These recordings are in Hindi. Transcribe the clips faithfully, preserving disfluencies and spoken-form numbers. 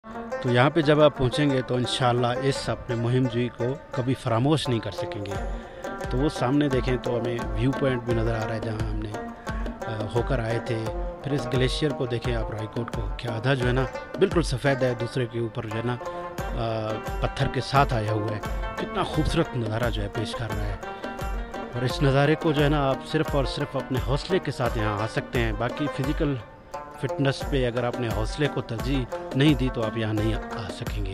तो यहाँ पे जब आप पहुँचेंगे तो इंशाल्लाह इस अपने मुहिम जी को कभी फरामोश नहीं कर सकेंगे। तो वो सामने देखें तो हमें व्यू पॉइंट भी नज़र आ रहा है जहाँ हमने होकर आए थे। फिर इस ग्लेशियर को देखें आप, रायकोट को, क्या आधा जो है ना बिल्कुल सफ़ेद है, दूसरे के ऊपर जो है ना पत्थर के साथ आया हुआ है। कितना खूबसूरत नज़ारा जो है पेश कर रहा है। और इस नज़ारे को जो है ना आप सिर्फ़ और सिर्फ अपने हौसले के साथ यहाँ आ सकते हैं। बाकी फ़िज़िकल फिटनेस पे अगर आपने हौसले को तरजीह नहीं दी तो आप यहाँ नहीं आ सकेंगे।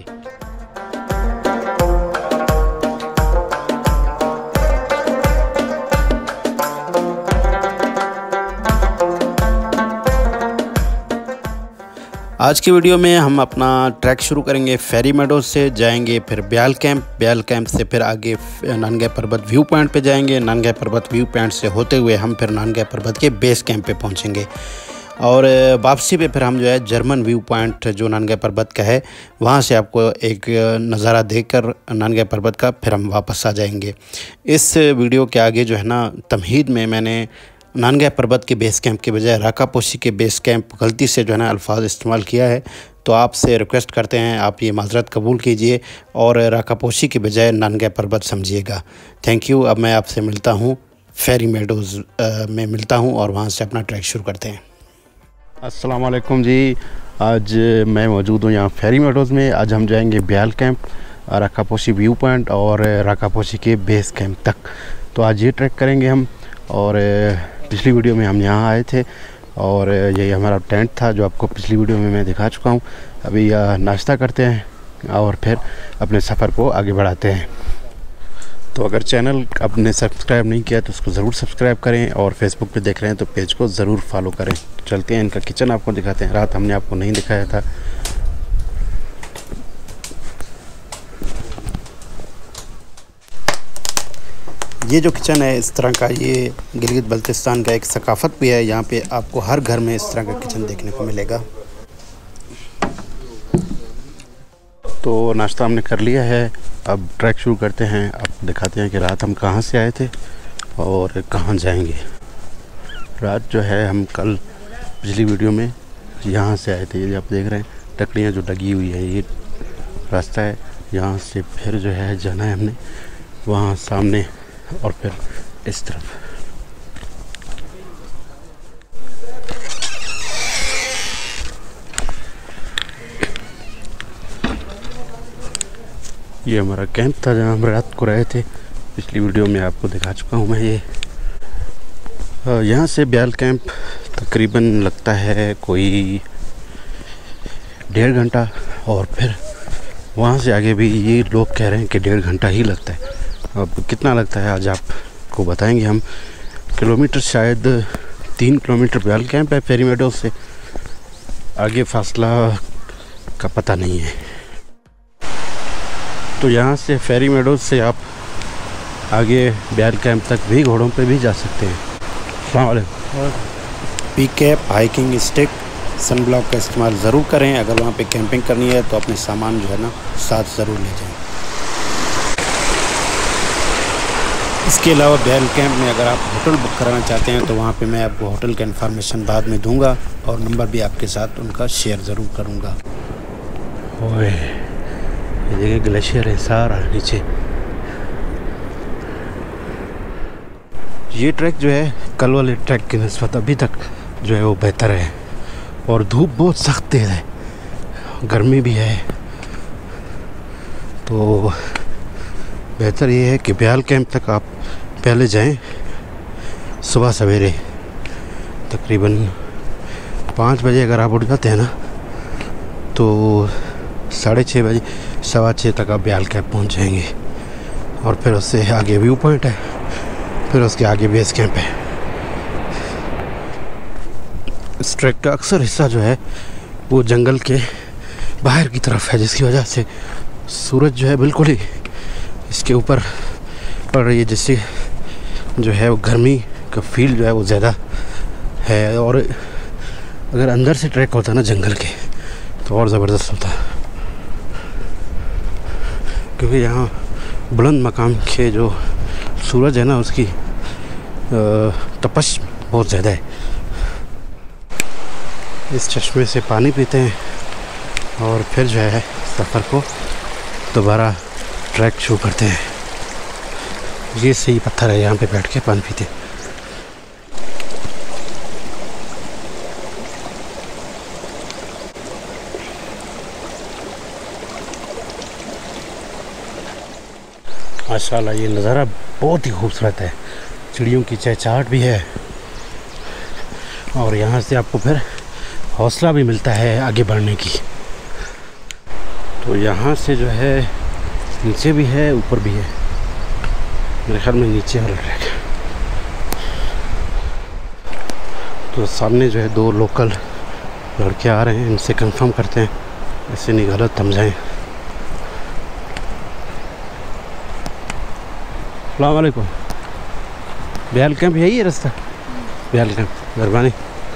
आज की वीडियो में हम अपना ट्रैक शुरू करेंगे फेरी मेडोज से, जाएंगे फिर ब्याल कैंप, ब्याल कैंप से फिर आगे नानगाय पर्वत व्यू पॉइंट पे जाएंगे। नानगाय पर्वत व्यू पॉइंट से होते हुए हम फिर नानगाय पर्वत के बेस कैंप पे पहुंचेंगे और वापसी पे फिर हम जो है जर्मन व्यू पॉइंट जो नानगाय पर्वत का है वहाँ से आपको एक नज़ारा देखकर नानगाय पर्वत का फिर हम वापस आ जाएंगे। इस वीडियो के आगे जो है ना तमहीद में मैंने नानगाय पर्वत के बेस कैंप के बजाय राकापोशी के बेस कैंप गलती से जो है ना अल्फाज इस्तेमाल किया है। तो आपसे रिक्वेस्ट करते हैं आप ये माजरत कबूल कीजिए और राकापोशी के बजाय नानगाय पर्वत समझिएगा। Thank you. अब मैं आपसे मिलता हूँ फेरी मेडोज़ में मिलता हूँ और वहाँ से अपना ट्रैक शुरू करते हैं। अस्सलाम वालेकुम जी, आज मैं मौजूद हूँ यहाँ फेरी मेडोज़ में। आज हम जाएंगे Byal camp, Rakaposhi view point और राकापोशी के बेस कैंप तक। तो आज ये ट्रैक करेंगे हम। और पिछली वीडियो में हम यहाँ आए थे और यही हमारा टेंट था जो आपको पिछली वीडियो में मैं दिखा चुका हूँ। अभी नाश्ता करते हैं और फिर अपने सफ़र को आगे बढ़ाते हैं। तो अगर चैनल आपने सब्सक्राइब नहीं किया तो उसको ज़रूर सब्सक्राइब करें और फेसबुक पे देख रहे हैं तो पेज को ज़रूर फॉलो करें। चलते हैं, इनका किचन आपको दिखाते हैं। रात हमने आपको नहीं दिखाया था। ये जो किचन है इस तरह का, ये गिलगित बल्तिस्तान का एक सकाफ़त भी है। यहाँ पे आपको हर घर में इस तरह का किचन देखने को मिलेगा। तो नाश्ता हमने कर लिया है, अब ट्रैक शुरू करते हैं। अब दिखाते हैं कि रात हम कहाँ से आए थे और कहाँ जाएंगे। रात जो है हम कल पिछली वीडियो में यहाँ से आए थे। ये आप देख रहे हैं लकड़ियाँ जो लगी हुई है, ये रास्ता है। यहाँ से फिर जो है जाना है हमने वहाँ सामने और फिर इस तरफ। ये हमारा कैंप था जहाँ हम रात को रहे थे। पिछली वीडियो में आपको दिखा चुका हूँ मैं। ये यहाँ से ब्याल कैंप तकरीबन लगता है कोई डेढ़ घंटा और फिर वहाँ से आगे भी ये लोग कह रहे हैं कि डेढ़ घंटा ही लगता है। अब कितना लगता है आज आपको बताएंगे हम। किलोमीटर शायद तीन किलोमीटर ब्याल कैंप है फेरी मेडोज़ से, आगे फासला का पता नहीं है। तो यहाँ से फेरी मेडोज़ से आप आगे ब्याल कैंप तक भी घोड़ों पे भी जा सकते हैं। अस्सलाम वालेकुम। P cap, hiking stick, sun block का इस्तेमाल ज़रूर करें। अगर वहाँ पे कैंपिंग करनी है तो अपने सामान जो है ना साथ ज़रूर ले जाएं। इसके अलावा ब्याल कैंप में अगर आप होटल बुक कराना चाहते हैं तो वहाँ पे मैं आपको होटल का इन्फॉर्मेशन बाद में दूंगा और नंबर भी आपके साथ उनका शेयर ज़रूर करूँगा। ओए ये देखिए ग्लेशियर है सारा नीचे। ये ट्रैक जो है कल वाले ट्रैक की निस्बत अभी तक जो है वो बेहतर है और धूप बहुत सख्त तेज़ है, गर्मी भी है। तो बेहतर ये है कि ब्याल कैंप तक आप पहले जाएं सुबह सवेरे। तकरीबन पाँच बजे अगर आप उठ जाते हैं ना तो साढ़े छः बजे सवा छः तक आप ब्याल कैंप पहुंच जाएंगे और फिर उससे आगे व्यू पॉइंट है, फिर उसके आगे बेस कैंप है। इस ट्रैक का अक्सर हिस्सा जो है वो जंगल के बाहर की तरफ है, जिसकी वजह से सूरज जो है बिल्कुल ही इसके ऊपर पड़ रही है, जिससे जो है वो गर्मी का फील जो है वो ज़्यादा है। और अगर अंदर से ट्रैक होता ना जंगल के तो और ज़बरदस्त होता, क्योंकि यहाँ बुलंद मकाम के जो सूरज है ना उसकी तपश बहुत ज़्यादा है। इस चश्मे से पानी पीते हैं और फिर जो है सफ़र को दोबारा ट्रैक शुरू करते हैं। ये सही पत्थर है, यहाँ पे बैठ के पानी पीते। माशाल्लाह ये नज़ारा बहुत ही खूबसूरत है, चिड़ियों की चहचहाट भी है और यहाँ से आपको फिर हौसला भी मिलता है आगे बढ़ने की। तो यहाँ से जो है नीचे भी है ऊपर भी है, मेरे ख्याल में नीचे वाला ट्रैक है। तो सामने जो है दो लोकल लड़के आ रहे हैं, इनसे कंफर्म करते हैं, ऐसे नहीं गलत समझाएं। अस्सलाम वालेकुम, ब्याल कैंप यही है रास्ता? ब्याल कैंप, मेहरबानी।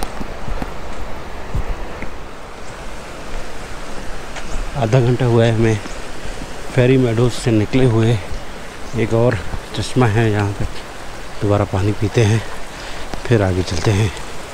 आधा घंटा हुआ है हमें फेरी मेडोज से निकले हुए। एक और चश्मा है यहाँ पे, दोबारा पानी पीते हैं फिर आगे चलते हैं।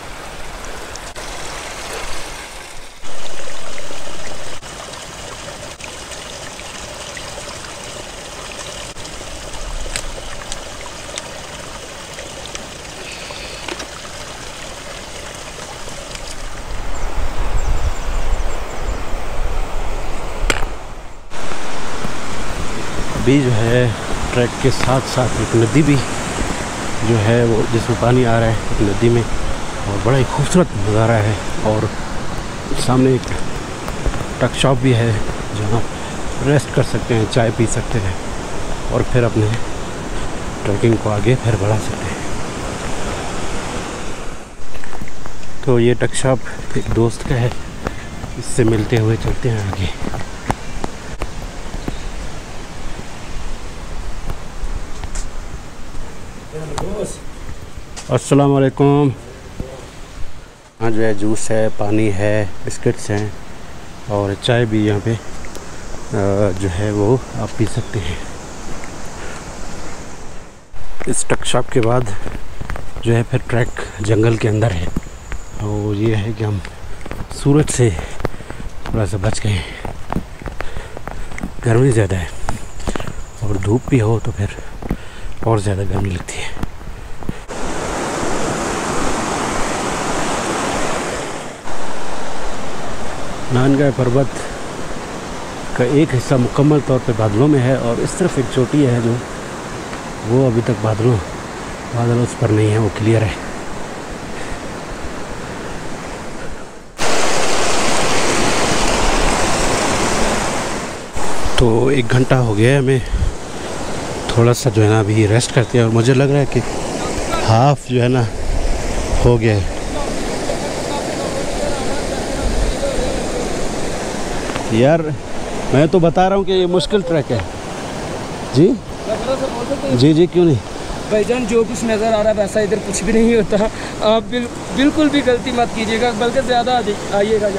अभी जो है ट्रैक के साथ साथ एक नदी भी जो है वो जिसमें पानी आ रहा है एक नदी में, और बड़ा ही खूबसूरत नज़ारा है। और सामने एक ट्रक शॉप भी है जहाँ रेस्ट कर सकते हैं, चाय पी सकते हैं और फिर अपने ट्रैकिंग को आगे फिर बढ़ा सकते हैं। तो ये ट्रक शॉप एक दोस्त का है, इससे मिलते हुए चलते हैं आगे। अस्सलाम वालेकुम। हाँ जो है जूस है, पानी है, बिस्किट्स हैं और चाय भी यहाँ पे जो है वो आप पी सकते हैं। इस ट्रक शॉप के बाद जो है फिर ट्रैक जंगल के अंदर है। और ये है कि हम सूरज से थोड़ा सा बच गए, गर्मी ज़्यादा है और धूप भी हो तो फिर और ज़्यादा गर्मी लगती है। नानगाय पर्वत का एक हिस्सा मुकम्मल तौर पे बादलों में है और इस तरफ एक चोटी है जो वो अभी तक बादलों बादल उस पर नहीं है, वो क्लियर है। तो एक घंटा हो गया है हमें, थोड़ा सा जो है ना अभी रेस्ट करते हैं और मुझे लग रहा है कि हाफ जो है ना हो गया है। यार मैं तो बता रहा हूँ कि ये मुश्किल ट्रैक है जी। जी जी क्यों नहीं भाईजान, जो कुछ नज़र आ रहा है वैसा इधर कुछ भी नहीं होता। आप बिल, बिल्कुल भी गलती मत कीजिएगा, बल्कि ज़्यादा आइएगा।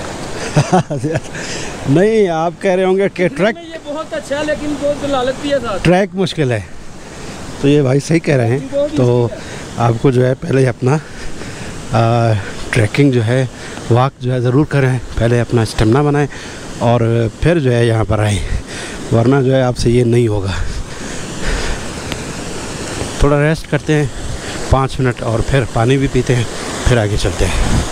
नहीं आप कह रहे होंगे कि ट्रैक ये बहुत अच्छा है लेकिन बहुत लालच भी है साथ। ट्रैक मुश्किल है, तो ये भाई सही कह रहे हैं। तो आपको जो है पहले अपना आ, ट्रैकिंग जो है वॉक जो है ज़रूर करें, पहले अपना स्टेमिना बनाएं और फिर जो है यहाँ पर आए, वरना जो है आपसे ये नहीं होगा। थोड़ा रेस्ट करते हैं पाँच मिनट और फिर पानी भी पीते हैं, फिर आगे चलते हैं।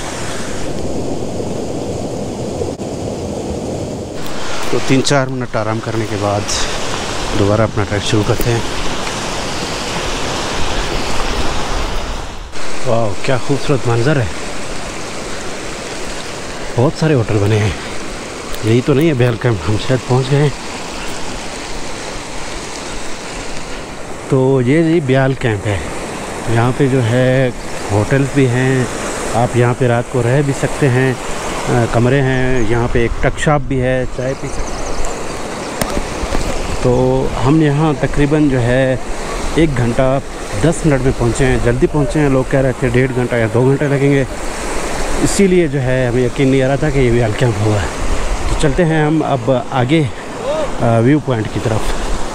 तो तीन चार मिनट आराम करने के बाद दोबारा अपना ट्रैक शुरू करते हैं। वाह क्या खूबसूरत मंजर है, बहुत सारे होटल बने हैं। यही तो नहीं है ब्याल कैंप, हम शायद पहुंच गए। तो ये जी ब्याल कैंप है, यहाँ पे जो है होटल्स भी हैं, आप यहाँ पे रात को रह भी सकते हैं, आ, कमरे हैं। यहाँ पे एक ट्रक शॉप भी है, चाय पी सकते हैं। तो हम यहाँ तकरीबन जो है एक घंटा दस मिनट में पहुँचे हैं, जल्दी पहुँचे हैं। लोग कह रहे थे डेढ़ घंटा या दो घंटे लगेंगे, इसीलिए जो है हमें यकीन नहीं आ रहा था कि ये ब्याल कैंप होगा। तो चलते हैं हम अब आगे व्यू पॉइंट की तरफ।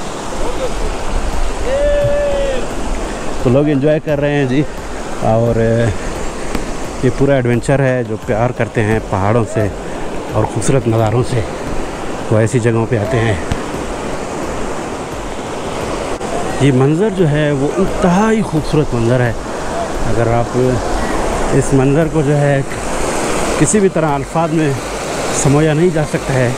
तो लोग एंजॉय कर रहे हैं जी, और ये पूरा एडवेंचर है। जो प्यार करते हैं पहाड़ों से और खूबसूरत नज़ारों से तो ऐसी जगहों पे आते हैं। ये मंज़र जो है वो इंतहाई खूबसूरत मंज़र है। अगर आप इस मंज़र को जो है किसी भी तरह अल्फाज में समझा नहीं जा सकता है।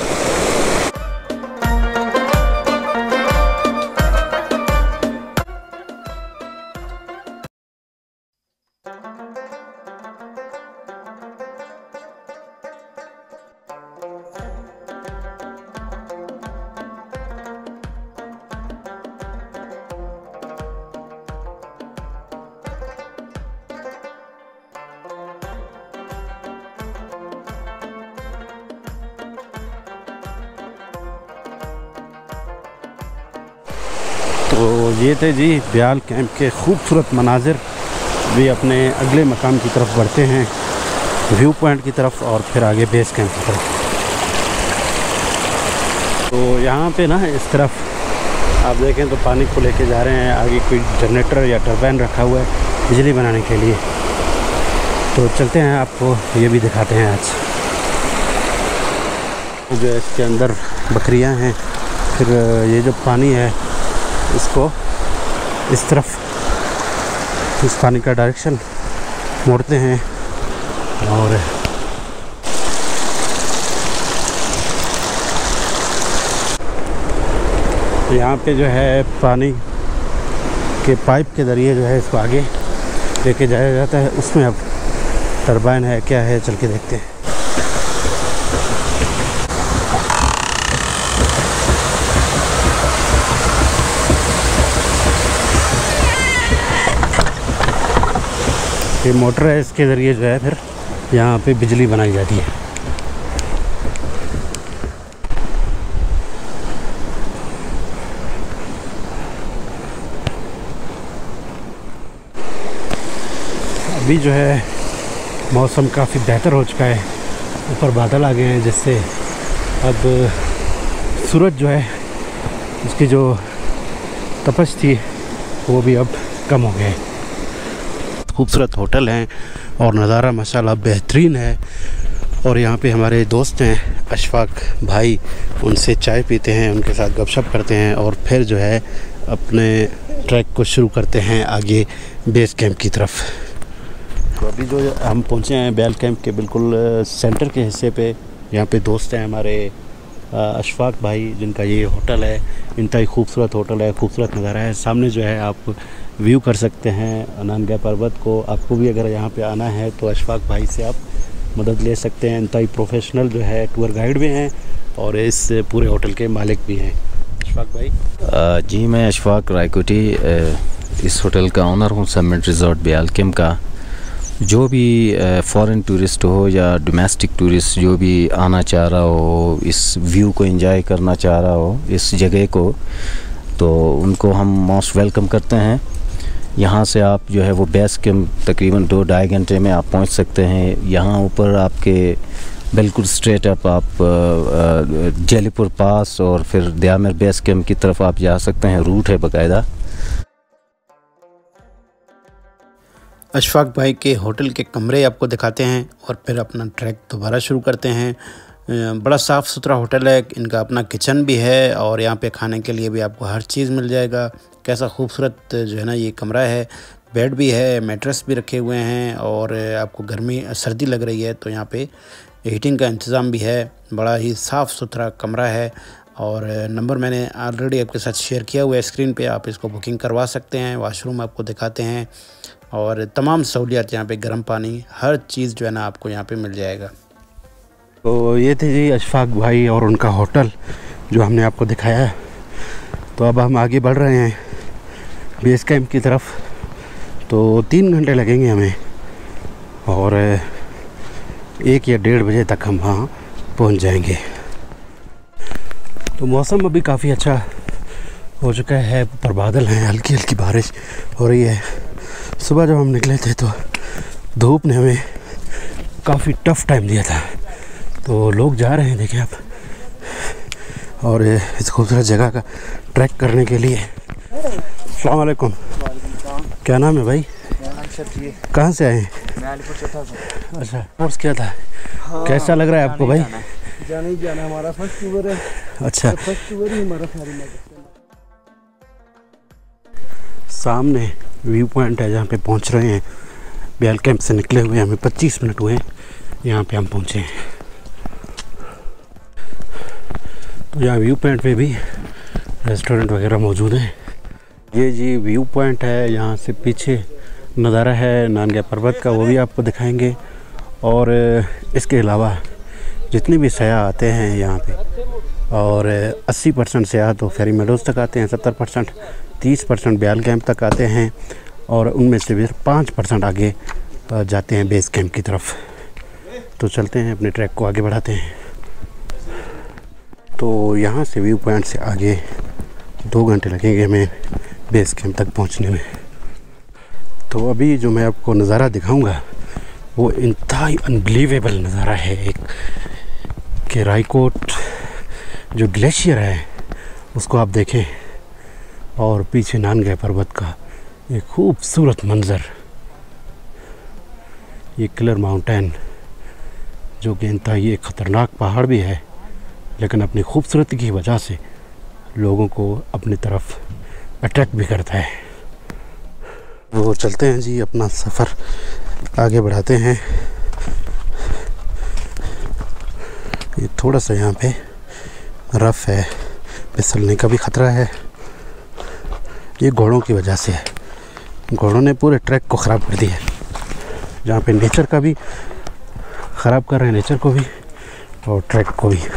तो ये थे जी ब्याल कैंप के खूबसूरत मनाजिर। भी अपने अगले मकाम की तरफ बढ़ते हैं, व्यू पॉइंट की तरफ और फिर आगे बेस कैंप की तरफ। तो यहाँ पे ना इस तरफ आप देखें तो पानी को लेके जा रहे हैं। आगे कोई जनरेटर या टरबाइन रखा हुआ है बिजली बनाने के लिए। तो चलते हैं, आपको ये भी दिखाते हैं आज। जो इसके अंदर बकरियाँ हैं, फिर ये जो पानी है इसको इस तरफ इस पानी का डायरेक्शन मोड़ते हैं और यहाँ पे जो है पानी के पाइप के ज़रिए जो है इसको आगे लेके जाया जाता है। उसमें अब टरबाइन है क्या है, चल के देखते हैं। ये मोटर है, इसके ज़रिए जो है फिर यहाँ पे बिजली बनाई जाती है। अभी जो है मौसम काफ़ी बेहतर हो चुका है, ऊपर बादल आ गए हैं, जिससे अब सूरज जो है उसकी जो तपश थी वो भी अब कम हो गया है। खूबसूरत होटल हैं और नज़ारा माशाल्लाह बेहतरीन है। और यहाँ पे हमारे दोस्त हैं अशफाक भाई, उनसे चाय पीते हैं, उनके साथ गपशप करते हैं और फिर जो है अपने ट्रैक को शुरू करते हैं आगे बेस कैंप की तरफ। तो अभी जो हम पहुँचे हैं ब्याल कैंप के बिल्कुल सेंटर के हिस्से पे। यहाँ पे दोस्त हैं हमारे अशफाक भाई, जिनका ये होटल है। इंतहाई खूबसूरत होटल है, खूबसूरत नज़ारा है। सामने जो है आप व्यू कर सकते हैं नानगा पर्वत को। आपको भी अगर यहाँ पे आना है तो अशफाक भाई से आप मदद ले सकते हैं। इंतहाई प्रोफेशनल जो है टूर गाइड भी हैं और इस पूरे होटल के मालिक भी हैं। अशफाक भाई। आ, जी मैं अशफाक रायकोटी इस होटल का ओनर हूँ, समिट रिज़ॉर्ट ब्याल कैंप का। जो भी फ़ॉरेन टूरिस्ट हो या डोमेस्टिक टूरिस्ट जो भी आना चाह रहा हो, इस व्यू को एंजॉय करना चाह रहा हो इस जगह को, तो उनको हम मोस्ट वेलकम करते हैं। यहाँ से आप जो है वो बेस कैंप तकरीबन दो ढाई घंटे में आप पहुँच सकते हैं। यहाँ ऊपर आपके बिल्कुल स्ट्रेट अप आप जलीपुर पास और फिर दयामिर बेस कैंप की तरफ आप जा सकते हैं, रूट है बाकायदा। अशफाक भाई के होटल के कमरे आपको दिखाते हैं और फिर अपना ट्रैक दोबारा शुरू करते हैं। बड़ा साफ़ सुथरा होटल है, इनका अपना किचन भी है और यहाँ पे खाने के लिए भी आपको हर चीज़ मिल जाएगा। कैसा खूबसूरत जो है ना ये कमरा है, बेड भी है, मैट्रेस भी रखे हुए हैं और आपको गर्मी सर्दी लग रही है तो यहाँ पे हीटिंग का इंतज़ाम भी है। बड़ा ही साफ़ सुथरा कमरा है और नंबर मैंने ऑलरेडी आपके साथ शेयर किया हुआ है स्क्रीन पे, आप इसको बुकिंग करवा सकते हैं। वाशरूम आपको दिखाते हैं और तमाम सहूलियत यहाँ पे, गर्म पानी, हर चीज़ जो है ना आपको यहाँ पे मिल जाएगा। तो ये थे जी अशफाक भाई और उनका होटल जो हमने आपको दिखाया है। तो अब हम आगे बढ़ रहे हैं बेस कैंप की तरफ। तो तीन घंटे लगेंगे हमें और एक या डेढ़ बजे तक हम वहाँ पहुँच जाएंगे। तो मौसम अभी काफ़ी अच्छा हो चुका है, ऊपर बादल हैं, हल्की हल्की बारिश हो रही है। सुबह जब हम निकले थे तो धूप ने हमें काफ़ी टफ़ टाइम दिया था। तो लोग जा रहे हैं देखिए आप, और इस खूबसूरत जगह का ट्रैक करने के लिए। अस्सलाम वालेकुम। क्या नाम है भाई? कहाँ से आए हैं? अच्छा, कोर्स क्या था? हाँ, कैसा लग रहा है आपको भाई? जाना ही जाना, हमारा फर्स्ट टूर है। अच्छा, तो फर्स्ट टूर ही हमारा फेरी मेडोज। सामने व्यू पॉइंट है जहाँ पे पहुँच रहे हैं। ब्याल कैंप से निकले हुए हमें पच्चीस मिनट हुए हैं, यहाँ पे हम पहुँचे हैं। तो यहाँ व्यू पॉइंट पे भी रेस्टोरेंट वगैरह मौजूद हैं। ये जी व्यू पॉइंट है, यहाँ से पीछे नज़ारा है नानगा पर्वत का, वो भी आपको दिखाएंगे। और इसके अलावा जितने भी सयाह आते हैं यहाँ पे, और अस्सी परसेंट सयाह तो फेरी मेडोज़ तक आते हैं, सत्तर परसेंट तीस परसेंट ब्याल कैंप तक आते हैं, और उनमें से भी पाँच परसेंट आगे जाते हैं बेस कैंप की तरफ। तो चलते हैं, अपने ट्रैक को आगे बढ़ाते हैं। तो यहाँ से व्यू पॉइंट से आगे दो घंटे लगेंगे हमें बेस कैंप तक पहुँचने में। तो अभी जो मैं आपको नज़ारा दिखाऊंगा वो इंतहाई अनबिलीवेबल नज़ारा है एक, कि रायकोट जो ग्लेशियर है उसको आप देखें, और पीछे नानगा पर्वत का एक खूबसूरत मंज़र। ये किलर माउंटेन जो कि इंतहाई एक ख़तरनाक पहाड़ भी है, लेकिन अपनी खूबसूरती की वजह से लोगों को अपनी तरफ अट्रैक्ट भी करता है। वो चलते हैं जी, अपना सफ़र आगे बढ़ाते हैं। ये थोड़ा सा यहाँ पे रफ़ है, फिसलने का भी ख़तरा है। ये घोड़ों की वजह से है, घोड़ों ने पूरे ट्रैक को ख़राब कर दिया है। जहाँ पे नेचर का भी ख़राब कर रहे हैं, नेचर को भी और ट्रैक को भी।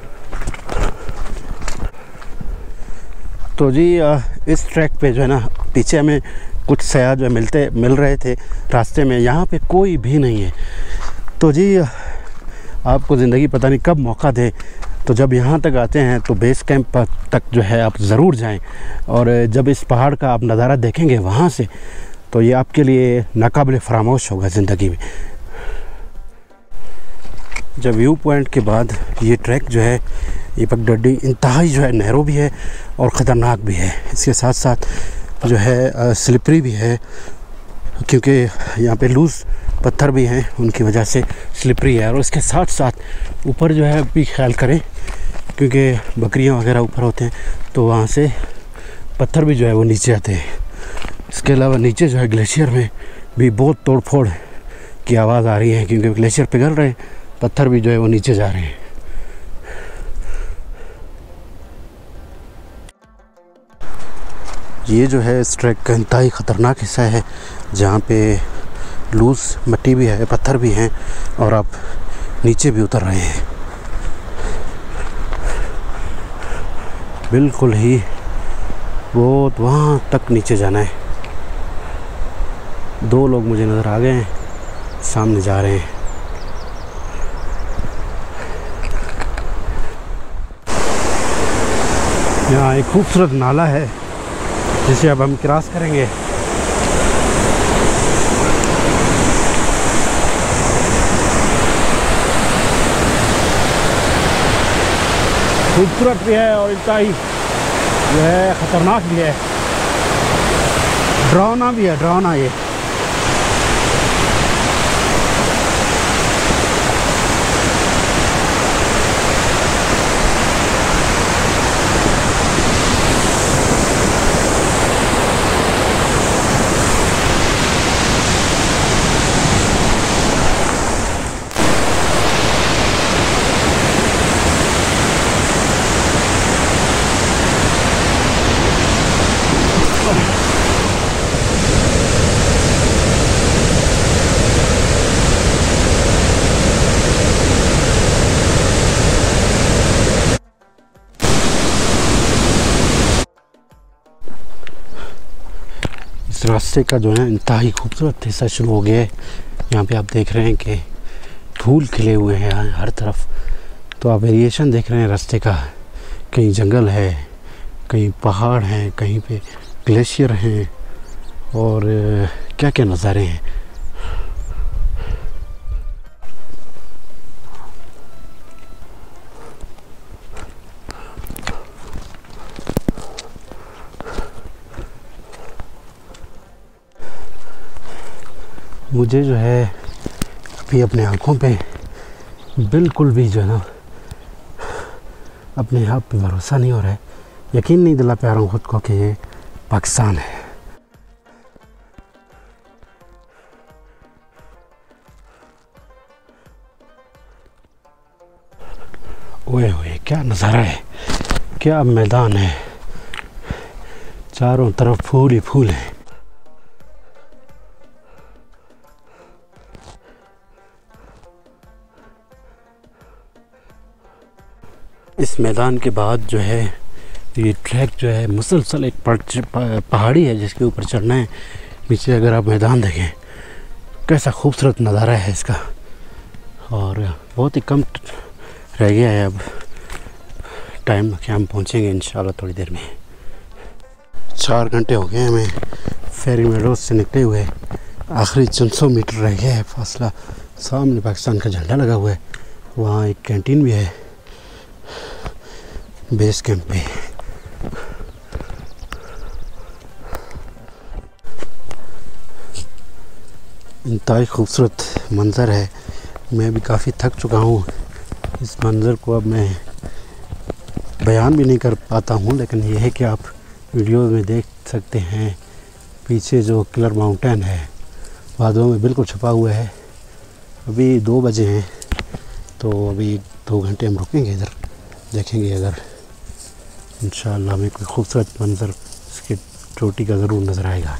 तो जी इस ट्रैक पे जो है ना, पीछे हमें कुछ सयाह जो है मिलते मिल रहे थे रास्ते में, यहाँ पे कोई भी नहीं है। तो जी आपको ज़िंदगी पता नहीं कब मौका दे, तो जब यहाँ तक आते हैं तो बेस कैंप तक जो है आप ज़रूर जाएं, और जब इस पहाड़ का आप नज़ारा देखेंगे वहाँ से, तो ये आपके लिए नाकाबिले फरामोश होगा ज़िंदगी में। जब व्यू पॉइंट के बाद ये ट्रैक जो है, ये पगडंडी इंतहाई जो है नैरो भी है और ख़तरनाक भी है। इसके साथ साथ जो है स्लिपरी भी है, क्योंकि यहाँ पे लूज़ पत्थर भी हैं, उनकी वजह से स्लिपरी है। और इसके साथ साथ ऊपर जो है भी ख्याल करें, क्योंकि बकरियाँ वगैरह ऊपर होते हैं, तो वहाँ से पत्थर भी जो है वो नीचे आते हैं। इसके अलावा नीचे जो है ग्लेशियर में भी बहुत तोड़ फोड़ की आवाज़ आ रही है, क्योंकि ग्लेशियर पिघल रहे हैं, पत्थर भी जो है वो नीचे जा रहे हैं। ये जो है इस ट्रैक का इंतहाई ख़तरनाक हिस्सा है, जहाँ पे लूज़ मिट्टी भी है, पत्थर भी हैं, और आप नीचे भी उतर रहे हैं। बिल्कुल ही बहुत वहाँ तक नीचे जाना है। दो लोग मुझे नज़र आ गए हैं, सामने जा रहे हैं। यहाँ एक खूबसूरत नाला है जिसे अब हम क्रॉस करेंगे। खूबसूरत भी है और इंतहाई जो है ख़तरनाक भी है, डरावना भी है, डरावना ये। इस रास्ते का जो है इंतहाई खूबसूरत हिस्सा शुरू हो गया है। यहाँ पे आप देख रहे हैं कि फूल खिले हुए हैं हर तरफ। तो आप वेरिएशन देख रहे हैं रास्ते का, कहीं जंगल है, कहीं पहाड़ हैं, कहीं पे ग्लेशियर हैं, और क्या क्या नज़ारे हैं। मुझे जो है अभी अपने आँखों पे बिल्कुल भी जो है ना अपने आप पे भरोसा नहीं हो रहा है, यकीन नहीं दिला पा रहा हूँ खुद को कि ये पाकिस्तान है। ओए ओए क्या नज़ारा है, क्या मैदान है, चारों तरफ फूल ही फूल हैं। इस मैदान के बाद जो है ये ट्रैक जो है मुसलसल एक पहाड़ी है जिसके ऊपर चढ़ना है। नीचे अगर आप मैदान देखें कैसा खूबसूरत नज़ारा है इसका, और बहुत ही कम रह गया है अब टाइम कि हम पहुँचेंगे इंशाल्लाह थोड़ी देर में। चार घंटे हो गए हमें फेरी मेडोज से निकले हुए, आखिरी चंद सौ मीटर रह गया है फासला। सामने पाकिस्तान का झंडा लगा हुआ है, वहाँ एक कैंटीन भी है बेस कैंप पे। इंतहाई खूबसूरत मंज़र है। मैं भी काफ़ी थक चुका हूँ, इस मंज़र को अब मैं बयान भी नहीं कर पाता हूँ, लेकिन यह है कि आप वीडियो में देख सकते हैं पीछे जो किलर माउंटेन है वादियों में बिल्कुल छुपा हुआ है। अभी दो बजे हैं तो अभी दो घंटे हम रुकेंगे इधर, देखेंगे अगर इंशाअल्लाह हमें कोई खूबसूरत मंज़र इसकी चोटी का ज़रूर नज़र आएगा।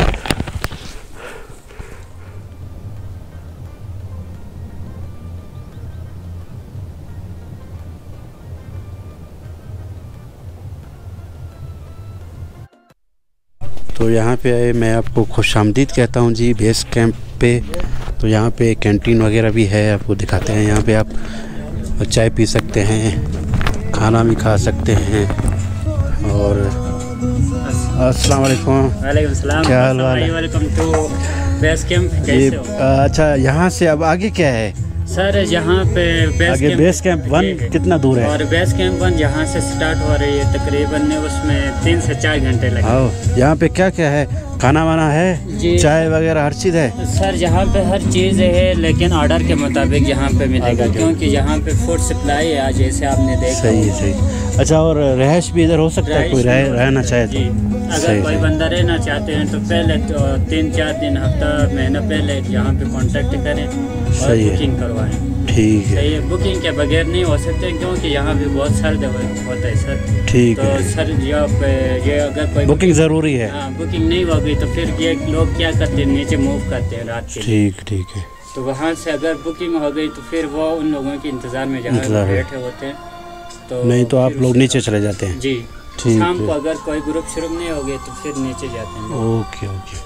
तो यहाँ पे आए मैं आपको खुशामदीद कहता हूँ जी बेस कैंप पे। तो यहाँ पे कैंटीन वगैरह भी है, आपको दिखाते हैं। यहाँ पे आप चाय पी सकते हैं, खाना भी खा सकते हैं। और अस्सलाम वालेकुम। वालेकुम सलाम। क्या हाल है? Welcome to base camp. कैसे हो? अच्छा, यहाँ से अब आगे क्या है सर? यहाँ पे बेस आगे कैंप, बेस कैंप वन कितना दूर है? और बेस कैंप वन यहाँ से स्टार्ट हो रही है तकरीबन उसमें तीन से चार घंटे लगे। हाँ, यहाँ पे क्या क्या है? खाना वाना है, चाय वगैरह हर चीज़ है सर? यहाँ पे हर चीज़ है लेकिन ऑर्डर के मुताबिक यहाँ पे मिलेगा, क्योंकि यहाँ पे फूड सप्लाई है आज जैसे आपने देखा। सही है, सही। अच्छा, और रहश भी इधर हो सकता है, कोई रह, रहना चाहे तो? अगर कोई बंदा रहना चाहते हैं तो पहले तो तीन चार दिन हफ्ता महीना पहले यहाँ पे कांटेक्ट करें और बुकिंग करवाएं। ठीक है। सही है, बुकिंग के बगैर नहीं हो सकते क्योंकि यहाँ भी बहुत सर्द होता है सर। ठीक तो है। सर जब ये अगर कोई बुकिंग ज़रूरी है। हाँ, बुकिंग नहीं होगी तो फिर ये लोग क्या करते हैं, नीचे मूव करते हैं रात के। ठीक ठीक है। तो वहाँ से अगर बुकिंग हो गई तो फिर वो उन लोगों के इंतज़ार में जहाँ बैठे होते हैं, तो नहीं तो आप लोग नीचे चले जाते हैं? जी, शाम को अगर कोई ग्रुप शुरू नहीं हो गए तो फिर नीचे जाते हैं। Okay okay.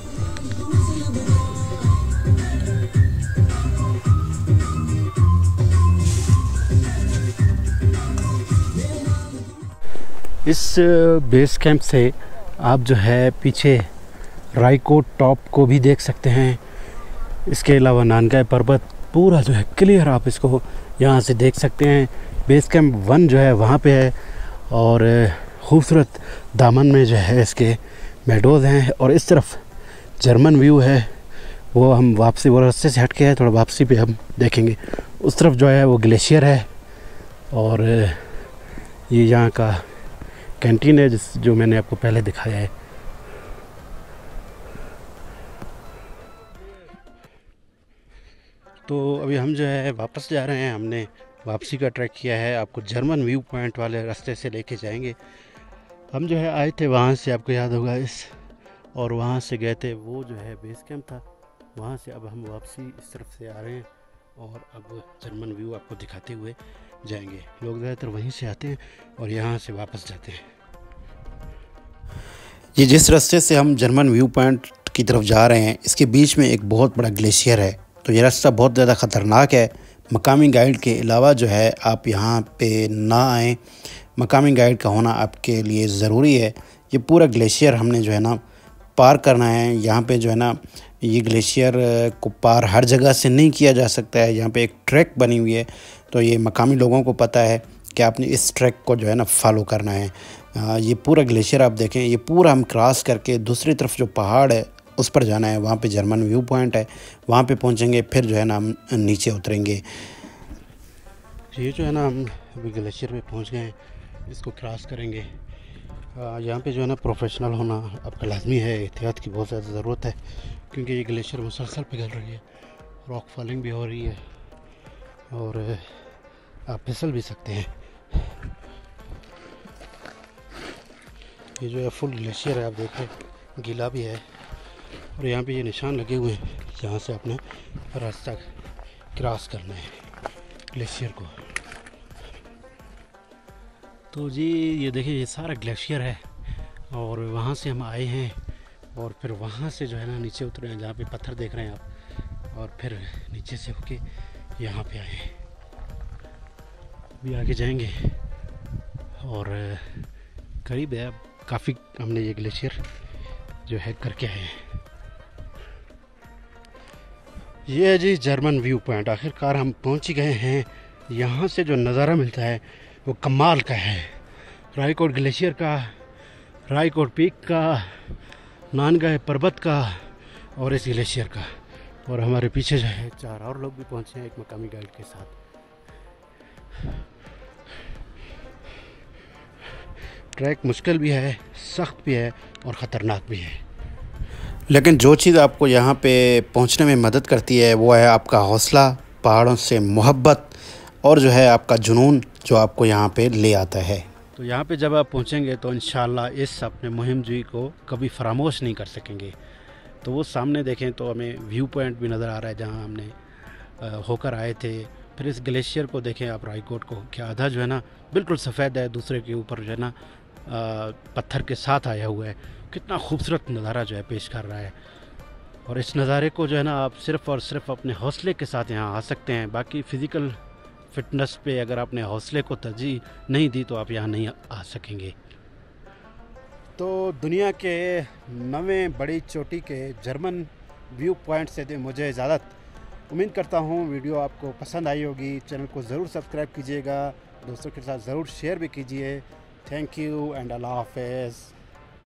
इस बेस कैंप से आप जो है पीछे रायकोट टॉप को भी देख सकते हैं। इसके अलावा नानगाय पर्वत पूरा जो है क्लियर आप इसको यहाँ से देख सकते हैं। बेस कैंप वन जो है वहाँ पे है, और खूबसूरत दामन में जो है इसके मेडोज़ हैं, और इस तरफ जर्मन व्यू है। वो हम वापसी वो रास्ते से हट के है, थोड़ा वापसी पे हम देखेंगे। उस तरफ जो है वो ग्लेशियर है, और ये यहाँ का कैंटीन है जिस जो मैंने आपको पहले दिखाया है। तो अभी हम जो है वापस जा रहे हैं, हमने वापसी का ट्रैक किया है। आपको जर्मन व्यू पॉइंट वाले रास्ते से लेके जाएंगे। हम जो है आए थे वहाँ से, आपको याद होगा इस, और वहाँ से गए थे, वो जो है बेस कैंप था, वहाँ से अब हम वापसी इस तरफ से आ रहे हैं, और अब जर्मन व्यू आपको दिखाते हुए जाएंगे। लोग ज़्यादातर वहीं से आते हैं और यहाँ से वापस जाते हैं। ये जिस रास्ते से हम जर्मन व्यू पॉइंट की तरफ जा रहे हैं, इसके बीच में एक बहुत बड़ा ग्लेशियर है, तो ये रास्ता बहुत ज़्यादा ख़तरनाक है। मकामी गाइड के अलावा जो है आप यहाँ पे ना आएँ, मकामी गाइड का होना आपके लिए ज़रूरी है। ये पूरा ग्लेशियर हमने जो है ना पार करना है। यहाँ पे जो है ना ये ग्लेशियर को पार हर जगह से नहीं किया जा सकता है। यहाँ पे एक ट्रैक बनी हुई है, तो ये मकामी लोगों को पता है कि आपने इस ट्रैक को जो है ना फॉलो करना है। आ, ये पूरा ग्लेशियर आप देखें, ये पूरा हम क्रॉस करके दूसरी तरफ जो पहाड़ है उस पर जाना है। वहाँ पे जर्मन व्यू पॉइंट है, वहाँ पे पहुँचेंगे, फिर जो है ना हम नीचे उतरेंगे। ये जो है ना हम अभी ग्लेशियर में पहुंच गए हैं, इसको क्रॉस करेंगे। यहाँ पे जो है ना प्रोफेशनल होना आपका लाजमी है, एहतियात की बहुत ज़्यादा ज़रूरत है क्योंकि ये ग्लेशियर मुसलसल पिघल रही है, रॉक फॉलिंग भी हो रही है और आप फिसल भी सकते हैं। ये जो है फुल ग्लेशियर है, आप देखें गीला भी है और यहाँ पे ये निशान लगे हुए हैं जहाँ से आपने रास्ता क्रॉस करना है ग्लेशियर को। तो जी ये देखिए ये सारा ग्लेशियर है और वहाँ से हम आए हैं और फिर वहाँ से जो है ना नीचे उतरे हैं, जहाँ पे पत्थर देख रहे हैं आप, और फिर नीचे से होके यहाँ पे आए हैं। अभी आगे जाएंगे और करीब है, काफ़ी हमने ये ग्लेशियर जो है करके आए हैं। ये है जी जर्मन व्यू पॉइंट, आखिरकार हम पहुंच ही गए हैं। यहाँ से जो नज़ारा मिलता है वो कमाल का है, रायकोट ग्लेशियर का, रायकोट पीक का, नानगाय पर्वत का और इस ग्लेशियर का। और हमारे पीछे जो है चार और लोग भी पहुँचे हैं एक मकामी गाइड के साथ। ट्रैक मुश्किल भी है, सख्त भी है और ख़तरनाक भी है, लेकिन जो चीज़ आपको यहाँ पे पहुँचने में मदद करती है वो है आपका हौसला, पहाड़ों से मोहब्बत और जो है आपका जुनून जो आपको यहाँ पे ले आता है। तो यहाँ पे जब आप पहुँचेंगे तो इंशाल्लाह इस अपने मुहिम जी को कभी फरामोश नहीं कर सकेंगे। तो वो सामने देखें तो हमें व्यू पॉइंट भी नज़र आ रहा है जहाँ हमने होकर आए थे। फिर इस ग्लेशियर को देखें आप, रायकोट को, क्या आधा जो है ना बिल्कुल सफ़ेद है, दूसरे के ऊपर जो है ना पत्थर के साथ आया हुआ है। कितना खूबसूरत नज़ारा जो है पेश कर रहा है और इस नज़ारे को जो है ना आप सिर्फ़ और सिर्फ अपने हौसले के साथ यहाँ आ सकते हैं। बाकी फ़िज़िकल फ़िटनेस पे अगर आपने हौसले को तरजीह नहीं दी तो आप यहाँ नहीं आ सकेंगे। तो दुनिया के नवे बड़ी चोटी के जर्मन व्यू पॉइंट से दे मुझे इजाज़त। उम्मीद करता हूँ वीडियो आपको पसंद आई होगी। चैनल को ज़रूर सब्सक्राइब कीजिएगा, दोस्तों के साथ ज़रूर शेयर भी कीजिए। थैंक यू एंड अल्लाह हाफ़िज़।